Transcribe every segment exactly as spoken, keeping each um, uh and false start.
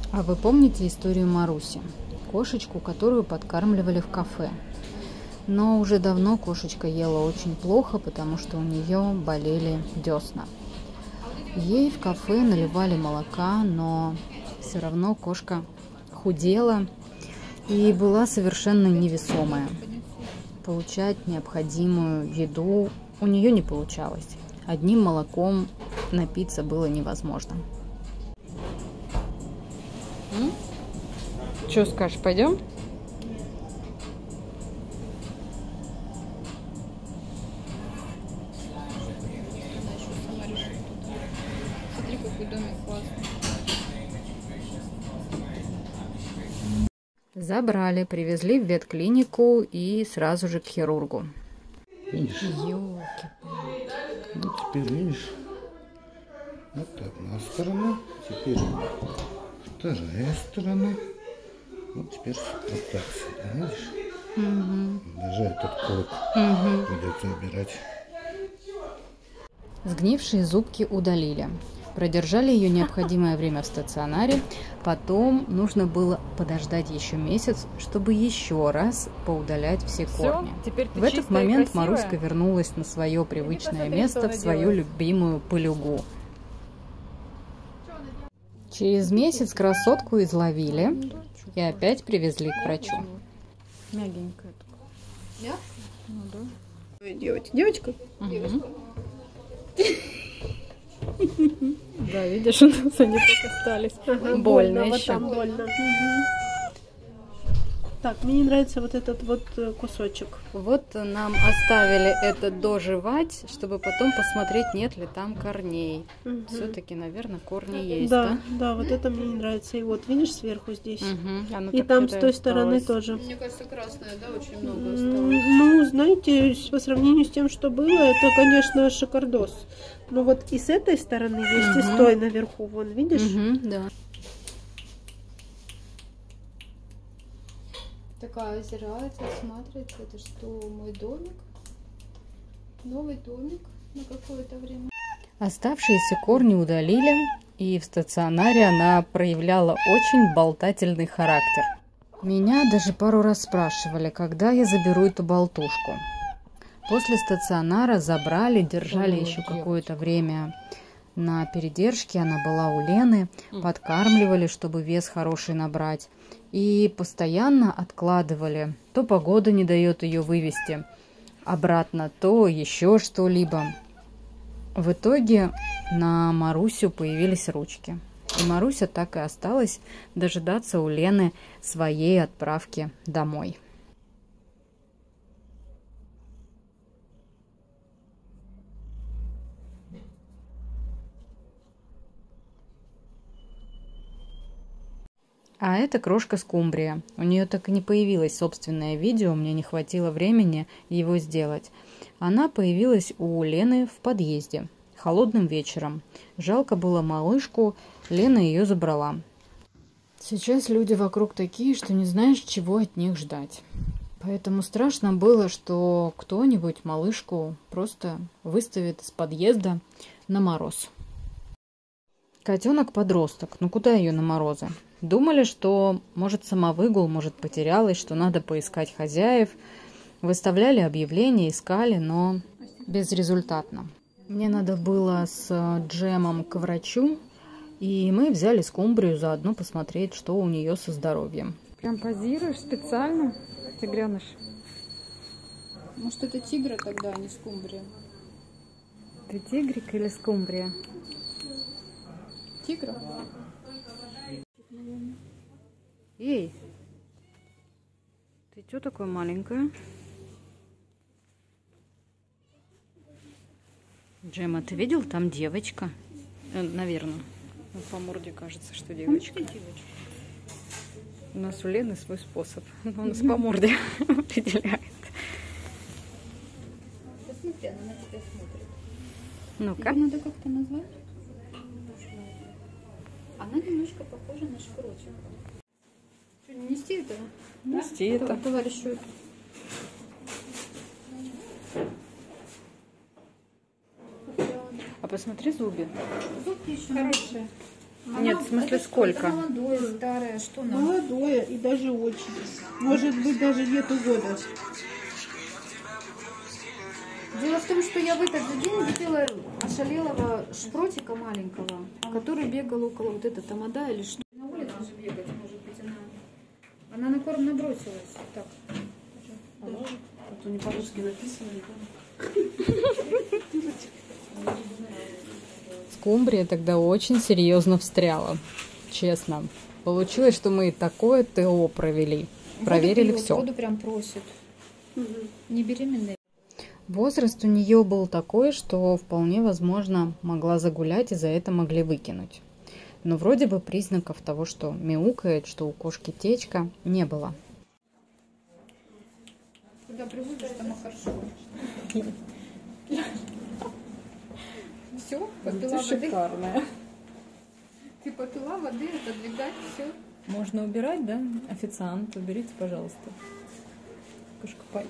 А вы помните историю Маруси? Кошечку, которую подкармливали в кафе. Но уже давно кошечка ела очень плохо, потому что у нее болели десна. Ей в кафе наливали молока, но все равно кошка худела и была совершенно невесомая. Получать необходимую еду у нее не получалось. Одним молоком напиться было невозможно. Что скажешь, пойдем? Смотри, какой домик классный. Забрали, привезли в ветклинику и сразу же к хирургу. Видишь? Ёлки-палки. Ну, теперь видишь, вот одна сторона, теперь вторая сторона. Вот теперь вот так сюда, видишь? Угу. Даже этот клок Угу. придется убирать. Сгнившие зубки удалили. Продержали ее необходимое время в стационаре. Потом нужно было подождать еще месяц, чтобы еще раз поудалять все корни. Теперь В этот момент Маруська вернулась на свое привычное место, в свою любимую пылюгу. Через месяц красотку изловили и опять привезли к врачу. Мягенькая такая. Мягкая? Ну да. Девочка. Девочка? Угу. Да, видишь, у нас они так остались. Ага, Больно вот еще. там больно. Мгм. Так, мне не нравится вот этот вот э, кусочек. Вот нам оставили это доживать, чтобы потом посмотреть, нет ли там корней. Мгм. Все-таки, наверное, корни есть, Да, да? да, вот это мне не нравится. И вот, видишь, сверху здесь. Мгм. Оно И так там с что-то той стороны осталось. тоже. Мне кажется, красная, да, очень много М, осталось. Ну, знаете, с- по сравнению с тем, что было, это, конечно, шикардос. Но вот и с этой стороны есть, и с Мгм. той наверху, вон, видишь? Мгм, да. Такая озирается, смотрится. Это что, мой домик? Новый домик на какое-то время. Оставшиеся корни удалили, и в стационаре она проявляла очень болтательный характер. Меня даже пару раз спрашивали, когда я заберу эту болтушку. После стационара забрали, держали Ой, еще девочка. какое-то время на передержке. Она была у Лены, подкармливали, чтобы вес хороший набрать. И постоянно откладывали. То погода не дает ее вывести обратно, то еще что-либо. В итоге на Марусю появились ручки. И Маруся так и осталась дожидаться у Лены своей отправки домой. А это крошка скумбрия. У нее так и не появилось собственное видео, мне не хватило времени его сделать. Она появилась у Лены в подъезде холодным вечером. Жалко было малышку, Лена ее забрала. Сейчас люди вокруг такие, что не знаешь, чего от них ждать. Поэтому страшно было, что кто-нибудь малышку просто выставит из подъезда на мороз. Котенок-подросток, ну куда ее на морозы? Думали, что может самовыгул, может потерялась, что надо поискать хозяев. Выставляли объявления, искали, но безрезультатно. Мне надо было с Джемом к врачу, и мы взяли скумбрию заодно посмотреть, что у нее со здоровьем. Прям позируешь специально, тигреныш? Может, это тигра тогда, а не скумбрия? Ты тигрик или скумбрия? Тигра? Эй, ты что такое маленькая? Джема, ты видел? Там девочка. Э, наверное. Ну, по морде кажется, что девочка. У нас у Лены свой способ. Он нас по морде определяет. Посмотри, она на тебя смотрит. Ну-ка. Ее надо как-то назвать. Она немножко похожа на шкурочек. Что, не нести это? Нести это. Товарищу. А посмотри зубы. Зубки еще хорошие. Она- Нет, в смысле, это сколько? Это молодое, старое, что нам? Молодое и даже очень. Может быть, даже нету года. Дело в том, что я в этот же день видела ошалелого шпротика маленького, который бегал около вот этой тамада или что. На улице же бегать, может быть, она... Она на корм набросилась. Так. А то не по-русски написано. Скумбрия тогда очень серьезно встряла. Честно. Получилось, что мы такое ТО провели. Проверили все. Воду прям просит. Не беременная. Возраст у нее был такой, что вполне возможно могла загулять и за это могли выкинуть. Но вроде бы признаков того, что мяукает, что у кошки течка, не было. Когда приводишь, там хорошо. Все, попила воды. Шикарная. Ты попила воды, отодвигать, все. Можно убирать, да? Официант, уберите, пожалуйста. Кошка пай.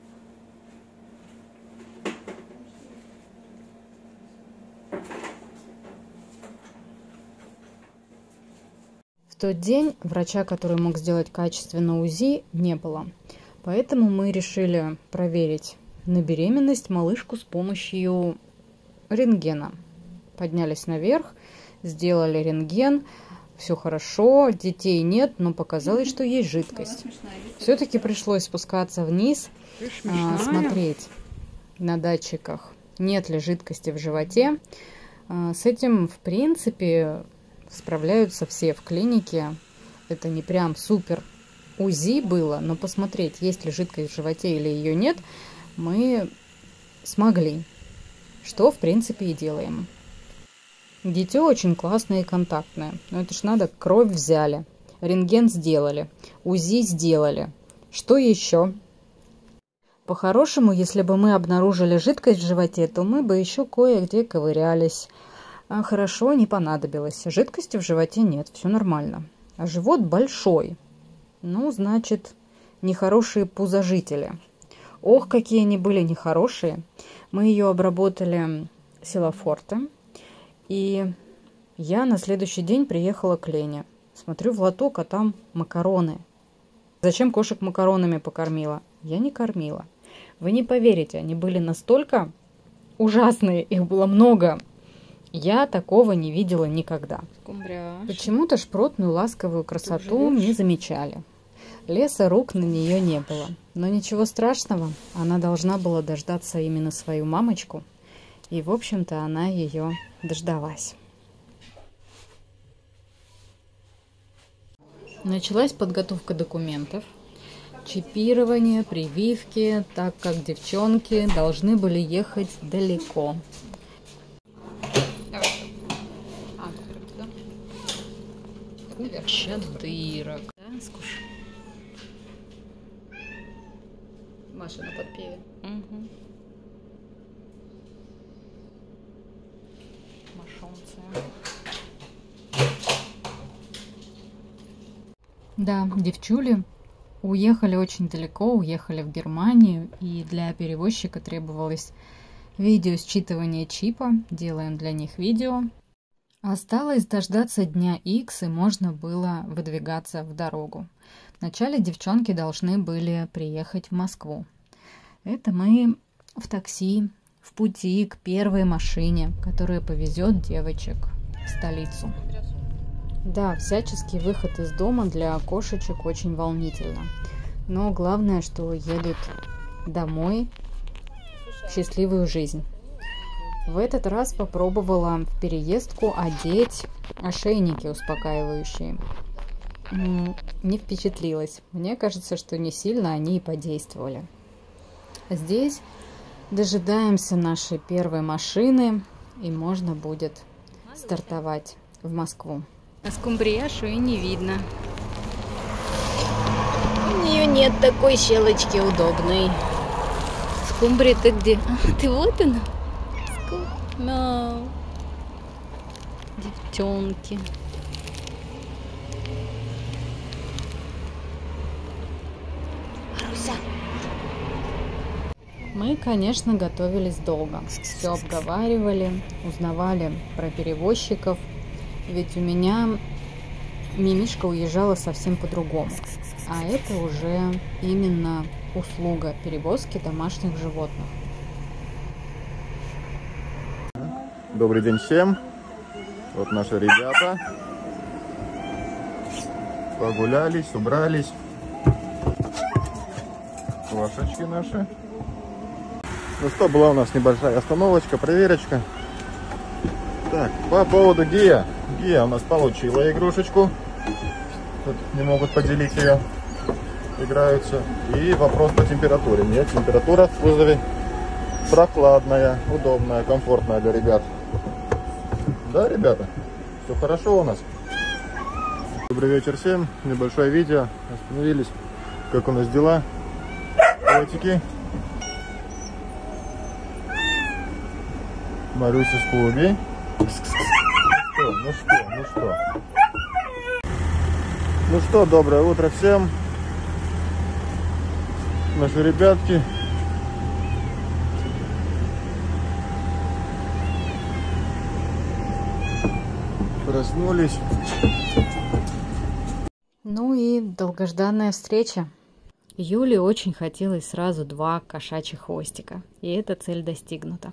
В тот день врача, который мог сделать качественно УЗИ, не было. Поэтому мы решили проверить на беременность малышку с помощью рентгена. Поднялись наверх, сделали рентген. Все хорошо, детей нет, но показалось, что есть жидкость. Все-таки пришлось спускаться вниз, а, смотреть на датчиках, нет ли жидкости в животе. А, с этим, в принципе, справляются все в клинике. Это не прям супер УЗИ было, но посмотреть, есть ли жидкость в животе или ее нет, мы смогли. Что, в принципе, и делаем. Дитё очень классное и контактное. Но это ж надо, кровь взяли, рентген сделали, УЗИ сделали. Что еще? По-хорошему, если бы мы обнаружили жидкость в животе, то мы бы еще кое-где ковырялись. А хорошо, не понадобилось. Жидкости в животе нет, все нормально. А живот большой. Ну, значит, нехорошие пузожители. Ох, какие они были нехорошие. Мы ее обработали силофорте. И я на следующий день приехала к Лене. Смотрю в лоток, а там макароны. Зачем кошек макаронами покормила? Я не кормила. Вы не поверите, они были настолько ужасные, их было много. Я такого не видела никогда. Скумбряш. Почему-то шпротную ласковую красоту не замечали. Леса рук на нее не было. Но ничего страшного, она должна была дождаться именно свою мамочку. И, в общем-то, она ее дождалась. Началась подготовка документов. Чипирование, прививки, так как девчонки должны были ехать далеко. Чадырок. Да, скушай. Маша на подпеве. Угу. Машонцы. Да, девчули уехали очень далеко, уехали в Германию, и для перевозчика требовалось видеосчитывание чипа. Делаем для них видео. Осталось дождаться дня Икс, и можно было выдвигаться в дорогу. Вначале девчонки должны были приехать в Москву. Это мы в такси, в пути к первой машине, которая повезет девочек в столицу. Да, всяческий выход из дома для кошечек очень волнительно. Но главное, что едут домой в счастливую жизнь. В этот раз попробовала в переездку одеть ошейники успокаивающие. Не впечатлилась. Мне кажется, что не сильно они и подействовали. Здесь дожидаемся нашей первой машины, и можно будет стартовать в Москву. А скумбрияшу и не видно. У нее нет такой щелочки удобной. Скумбрия, ты где? А, ты вот она. No. Девчонки. Маруся. Мы, конечно, готовились долго. Все обговаривали, узнавали про перевозчиков. Ведь у меня Мимишка уезжала совсем по-другому. А это уже именно услуга перевозки домашних животных. Добрый день всем. Вот наши ребята. Погулялись, убрались. Квашечки наши. Ну что, была у нас небольшая остановочка, проверочка. Так, по поводу Гия. Гия у нас получила игрушечку. Тут не могут поделить ее. Играются. И вопрос по температуре. Нет, температура в кузове прохладная, удобная, комфортная для ребят. Да, ребята? Все хорошо у нас. Добрый вечер всем. Небольшое видео. Остановились. Как у нас дела? Котики. Маруся с Пуби. Что? Ну что? Ну что? Ну что, доброе утро всем. Наши ребятки. Проснулись. Ну и долгожданная встреча. Юле очень хотелось сразу два кошачьих хвостика. И эта цель достигнута.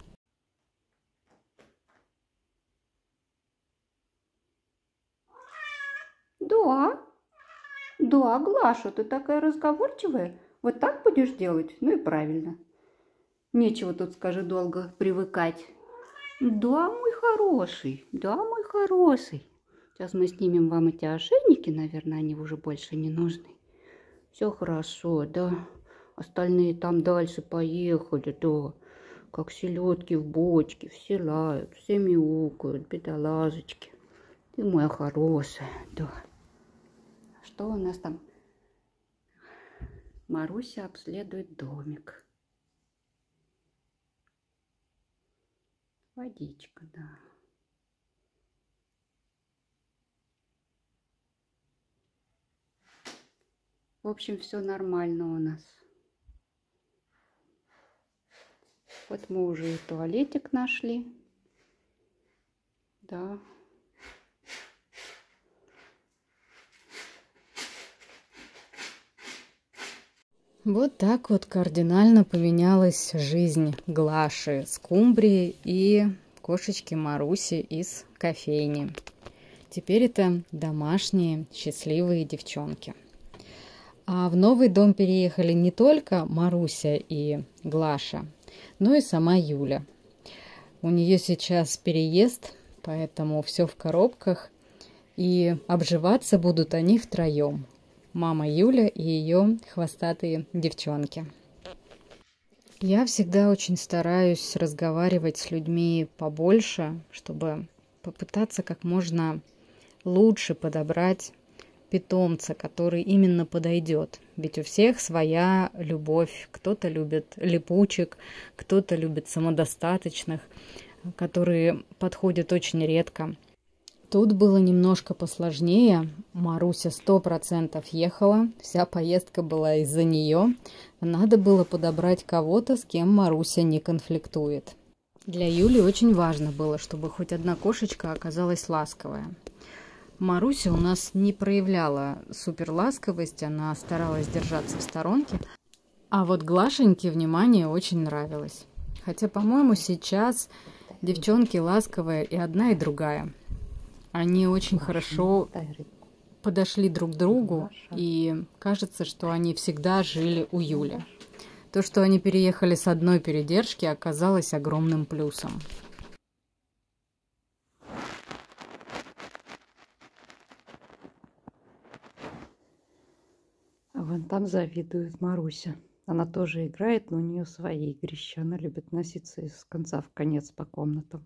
Да, да, Глаша, ты такая разговорчивая. Вот так будешь делать? Ну и правильно. Нечего тут, скажи, долго привыкать. Да, мой хороший, да, мой хороший. Сейчас мы снимем вам эти ошейники, наверное, они уже больше не нужны. Все хорошо, да. Остальные там дальше поехали, да. Как селедки в бочке, все лают, все мяукают, бедолажечки. Ты моя хорошая, да. Что у нас там? Маруся обследует домик. Водичка, да. В общем, все нормально у нас. Вот мы уже и туалетик нашли. Да. Вот так вот кардинально поменялась жизнь Глаши скумбрии и кошечки Маруси из кофейни. Теперь это домашние счастливые девчонки. А в новый дом переехали не только Маруся и Глаша, но и сама Юля. У нее сейчас переезд, поэтому все в коробках, и обживаться будут они втроем. Мама Юля и ее хвостатые девчонки. Я всегда очень стараюсь разговаривать с людьми побольше, чтобы попытаться как можно лучше подобрать питомца, который именно подойдет. Ведь у всех своя любовь. Кто-то любит липучек, кто-то любит самодостаточных, которые подходят очень редко. Тут было немножко посложнее. Маруся сто процентов ехала, вся поездка была из-за нее. Надо было подобрать кого-то, с кем Маруся не конфликтует. Для Юли очень важно было, чтобы хоть одна кошечка оказалась ласковая. Маруся у нас не проявляла суперласковость, она старалась держаться в сторонке. А вот Глашеньке внимание очень нравилось. Хотя, по-моему, сейчас девчонки ласковые и одна, и другая. Они очень хорошо подошли друг к другу, и кажется, что они всегда жили у Юли. То, что они переехали с одной передержки, оказалось огромным плюсом. Вон там завидует Маруся. Она тоже играет, но у нее свои игрища. Она любит носиться из конца в конец по комнатам.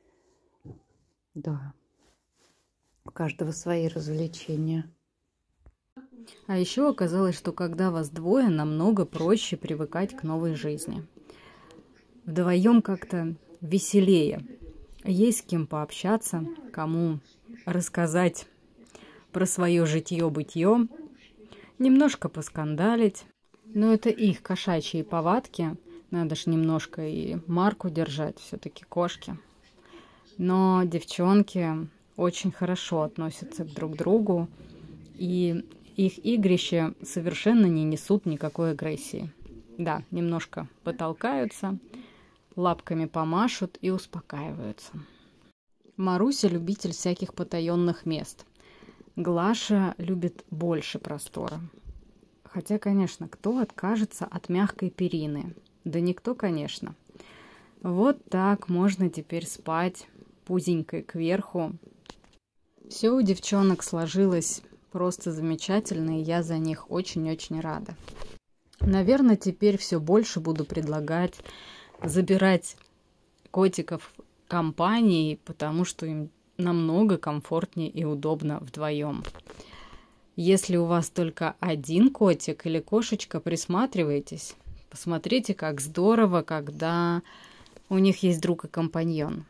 Да. У каждого свои развлечения. А еще оказалось, что когда вас двое, намного проще привыкать к новой жизни. Вдвоем как-то веселее. Есть с кем пообщаться, кому рассказать про свое житье-бытье, немножко поскандалить. Но это их кошачьи повадки. Надо ж немножко и марку держать, все-таки кошки. Но девчонки очень хорошо относятся друг к другу, и их игрища совершенно не несут никакой агрессии. Да, немножко потолкаются, лапками помашут и успокаиваются. Маруся любитель всяких потаенных мест. Глаша любит больше простора. Хотя, конечно, кто откажется от мягкой перины? Да никто, конечно. Вот так можно теперь спать пузенькой кверху. Все у девчонок сложилось просто замечательно, и я за них очень-очень рада. Наверное, теперь все больше буду предлагать забирать котиков компанией, потому что им намного комфортнее и удобно вдвоем. Если у вас только один котик или кошечка, присматривайтесь. Посмотрите, как здорово, когда у них есть друг и компаньон.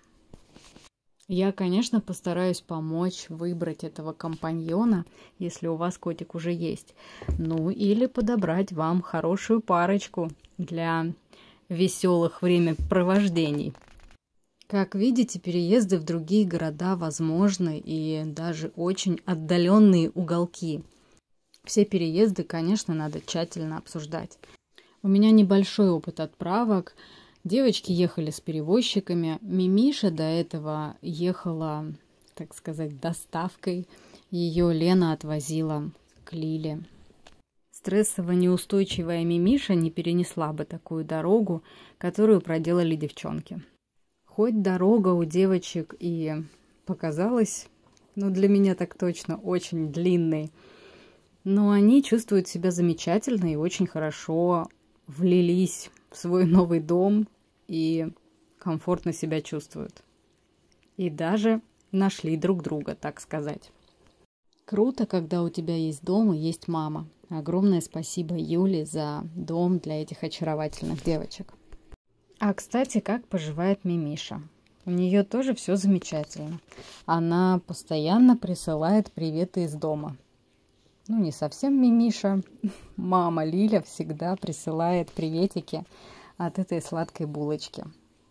Я, конечно, постараюсь помочь выбрать этого компаньона, если у вас котик уже есть. Ну, или подобрать вам хорошую парочку для веселых времяпровождений. Как видите, переезды в другие города возможны, и даже очень отдаленные уголки. Все переезды, конечно, надо тщательно обсуждать. У меня небольшой опыт отправок. Девочки ехали с перевозчиками. Мимиша до этого ехала, так сказать, доставкой. Ее Лена отвозила к Лиле. Стрессово-неустойчивая Мимиша не перенесла бы такую дорогу, которую проделали девчонки. Хоть дорога у девочек и показалась, ну для меня так точно, очень длинной, но они чувствуют себя замечательно и очень хорошо влились в свой новый дом и комфортно себя чувствуют. И даже нашли друг друга, так сказать. Круто, когда у тебя есть дом и есть мама. Огромное спасибо Юле за дом для этих очаровательных девочек. А, кстати, как поживает Мимиша? У нее тоже все замечательно. Она постоянно присылает приветы из дома. Ну, не совсем Мимиша. Мама Лиля всегда присылает приветики от этой сладкой булочки.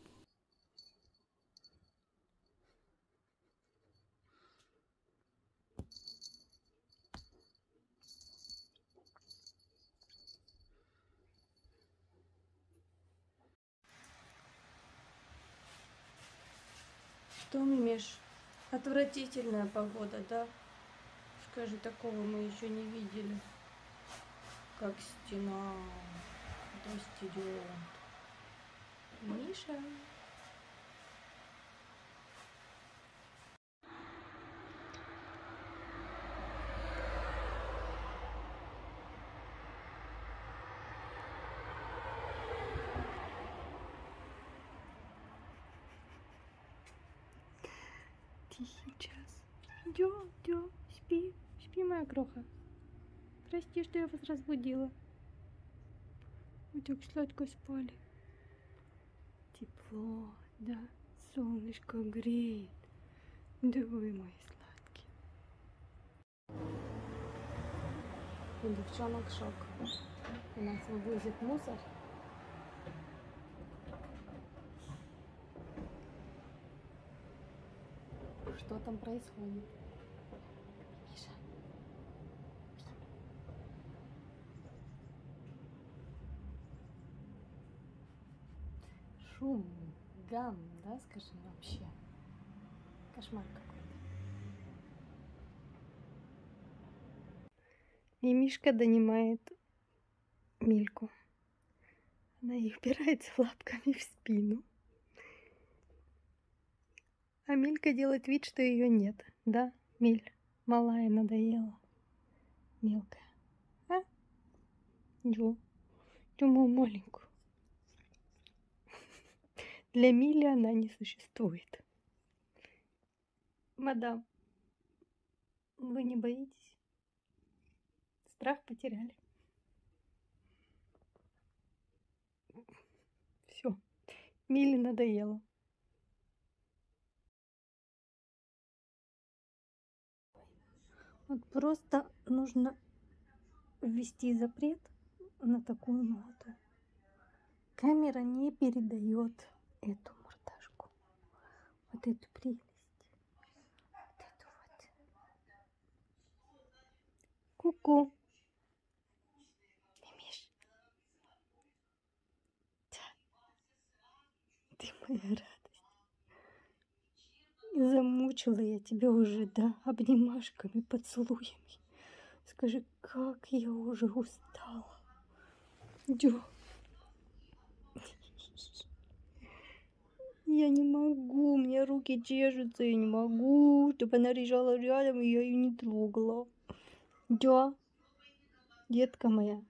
Что, Мимиш, отвратительная погода, да? Скажи, такого мы еще не видели. Как стена. Дождь идет. Миша. Тихий час. Идем, идем, спи, спи, моя кроха. Прости, что я вас разбудила. Вы так сладко спали. Тепло, да, солнышко греет. Да вы мои сладкие. У девчонок шок. У нас вывозят мусор. Что там происходит? Миша. Шум, гам, да, скажи вообще. Кошмар какой-то. И Мишка донимает Мильку. Она ей упирается лапками в спину. А Милька делает вид, что ее нет. Да, Миль? Малая надоела. Мелкая. А? Дю. Дю мою маленькую. Для Мили она не существует. Мадам, вы не боитесь? Страх потеряли. Все. Миле надоело. Вот просто нужно ввести запрет на такую ноду. Камера не передает эту мордашку. Вот эту прелесть. Вот Ку-ку. Мимиш. Ты моя радость. Замучила я тебя уже, да, обнимашками, поцелуями. Скажи, как я уже устала. Дё. Я не могу, у меня руки чешутся, я не могу, чтобы она лежала рядом, и я ее не трогала. Да, детка моя.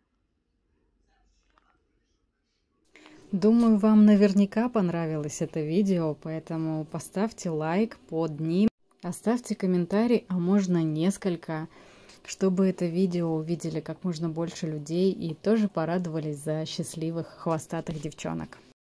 Думаю, вам наверняка понравилось это видео, поэтому поставьте лайк под ним, оставьте комментарий, а можно несколько, чтобы это видео увидели как можно больше людей и тоже порадовались за счастливых хвостатых девчонок.